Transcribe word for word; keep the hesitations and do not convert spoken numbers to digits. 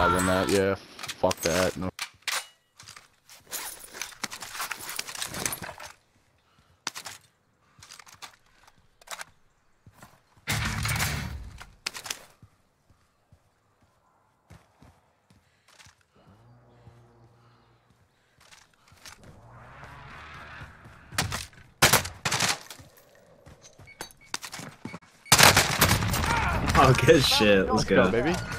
I win that, yeah. Fuck that. No. Oh, good shit. Let's, Let's go. go, baby.